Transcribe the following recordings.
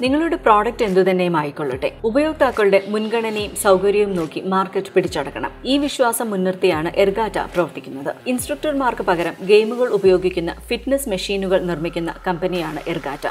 നിങ്ങളുടെ പ്രോഡക്റ്റ് എന്തുതന്നെയും ആയിക്കൊള്ളട്ടെ, ഉപയോക്താക്കളുടെ മുൻഗണനയും സൗകര്യവും നോക്കി മാർക്കറ്റ് പിടിച്ചടക്കണം. ഈ വിശ്വാസം മുൻനിർത്തിയാണ് എർഗാറ്റ പ്രവർത്തിക്കുന്നത്. ഇൻസ്ട്രക്ടർമാർക്ക് പകരം ഗെയിമുകൾ ഉപയോഗിക്കുന്ന ഫിറ്റ്നസ് മെഷീനുകൾ നിർമ്മിക്കുന്ന കമ്പനിയാണ് എർഗാറ്റ.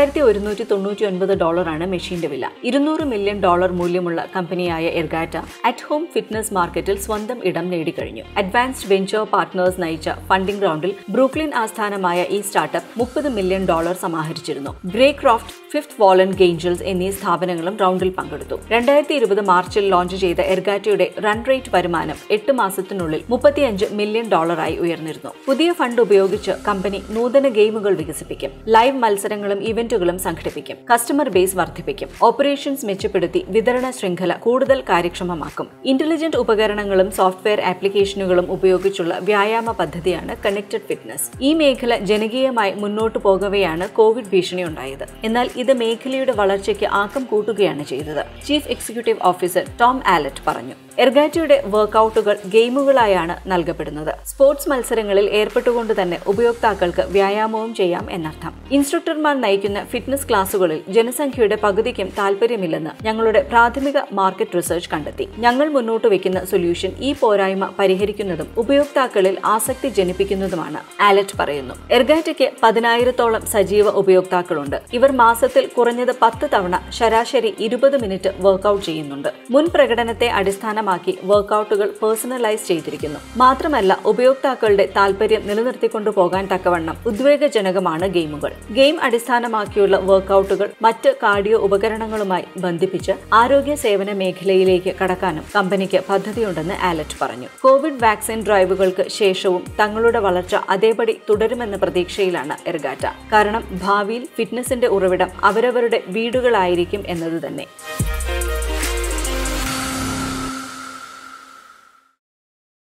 $2199 മെഷീന്റെ വില. $200 മില്യൺ മൂല്യമുള്ള കമ്പനിയായ എർഗാറ്റ അറ്റ് ഹോം ഫിറ്റ്നസ് മാർക്കറ്റിൽ സ്വന്തം ഇടം നേടിക്കഴിഞ്ഞു. അഡ്വാൻസ്ഡ് വെഞ്ചർ പാർട്ട്നേഴ്സ് നയിച്ച ഫണ്ടിംഗ് റൗണ്ടിൽ ബ്രൂക്ലിൻ ആസ്ഥാനമായ ഈ സ്റ്റാർട്ടപ്പ് $30 മില്യൺ സമാഹരിച്ചിരുന്നു. ഗ്രേക്രോഫ്റ്റ്, ഫിഫ്ത് വോളൻ ഗെയിഞ്ചൽസ് എന്നീ സ്ഥാപനങ്ങളും റൗണ്ടിൽ പങ്കെടുത്തു. 2020 മാർച്ചിൽ ലോഞ്ച് ചെയ്ത എർഗാറ്റയുടെ റൺ റേറ്റ് വരുമാനം 8 മാസത്തിനുള്ളിൽ $35 മില്യൺ ഉയർന്നിരുന്നു. പുതിയ ഫണ്ട് ഉപയോഗിച്ച് കമ്പനി നൂതന ഗെയിമുകൾ വികസിപ്പിക്കും, ലൈവ് മത്സരങ്ങളും ഇവന്റുകളും സംഘടിപ്പിക്കും, കസ്റ്റമർ ബേസ് വർദ്ധിപ്പിക്കും, ഓപ്പറേഷൻസ് മെച്ചപ്പെടുത്തി വിതരണ ശൃംഖല കൂടുതൽ കാര്യക്ഷമമാക്കും. ഇന്റലിജന്റ് ഉപകരണങ്ങളും സോഫ്റ്റ്വെയർ ആപ്ലിക്കേഷനുകളും ഉപയോഗിച്ചുള്ള വ്യായാമ പദ്ധതിയാണ് കണക്റ്റഡ് ഫിറ്റ്നസ്. ഈ മേഖല ജനകീയമായി മുന്നോട്ടു പോകവെയാണ് കോവിഡ് ഭീഷണി ഉണ്ടായത്. എന്നാൽ ഇത് മേഖലയുടെ വളർച്ചയ്ക്ക് ആക്കം കൂട്ടുകയാണ് ചെയ്തത്. Chief executive officer Tom Aulet പറഞ്ഞു. എർഗാറ്റയുടെ വർക്കൌട്ടുകൾ ഗെയിമുകളായാണ് നൽകപ്പെടുന്നത്. സ്പോർട്സ് മത്സരങ്ങളിൽ ഏർപ്പെട്ടുകൊണ്ട് തന്നെ ഉപയോക്താക്കൾക്ക് വ്യായാമവും ചെയ്യാം എന്നർത്ഥം. ഇൻസ്ട്രക്ടർമാർ നയിക്കുന്ന ഫിറ്റ്നസ് ക്ലാസുകളിൽ ജനസംഖ്യയുടെ പകുതിക്കും താല്പര്യമില്ലെന്ന് ഞങ്ങളുടെ പ്രാഥമിക മാർക്കറ്റ് റിസർച്ച് കണ്ടെത്തി. ഞങ്ങൾ മുന്നോട്ട് വയ്ക്കുന്ന സൊല്യൂഷൻ ഈ പോരായ്മ പരിഹരിക്കുന്നതും ഉപയോക്താക്കളിൽ ആസക്തി ജനിപ്പിക്കുന്നതുമാണ്, ആലറ്റ് പറയുന്നു. എർഗാറ്റയ്ക്ക് 10,000-ഓളം സജീവ ഉപയോക്താക്കളുണ്ട്. ഇവർ മാസത്തിൽ കുറഞ്ഞത് 10 തവണ ശരാശരി 20 മിനിറ്റ് വർക്കൌട്ട് ചെയ്യുന്നുണ്ട്. മുൻ പ്രകടനത്തെ അടിസ്ഥാനമാക്കി വർക്കൌട്ടുകൾ പേഴ്സണലൈസ് ചെയ്തിരിക്കുന്നു. മാത്രമല്ല, ഉപയോക്താക്കളുടെ താല്പര്യം നിലനിർത്തിക്കൊണ്ടു പോകാൻ തക്കവണ്ണം ഉദ്വേഗജനകമാണ് ഗെയിമുകൾ. ഗെയിം അടിസ്ഥാനമാക്കിയുള്ള വർക്കൌട്ടുകൾ മറ്റ് കാർഡിയോ ഉപകരണങ്ങളുമായി ബന്ധിപ്പിച്ച് ആരോഗ്യ സേവന മേഖലയിലേക്ക് കടക്കാനും കമ്പനിക്ക് പദ്ധതിയുണ്ടെന്ന് ആലറ്റ് പറഞ്ഞു. കോവിഡ് വാക്സിൻ ഡ്രൈവുകൾക്ക് ശേഷവും തങ്ങളുടെ വളർച്ച അതേപടി തുടരുമെന്ന പ്രതീക്ഷയിലാണ് എർഗാറ്റ. കാരണം ഭാവിയിൽ ഫിറ്റ്നസിന്റെ ഉറവിടം അവരവരുടെ വീടുകളായിരിക്കും എന്നത് തന്നെ.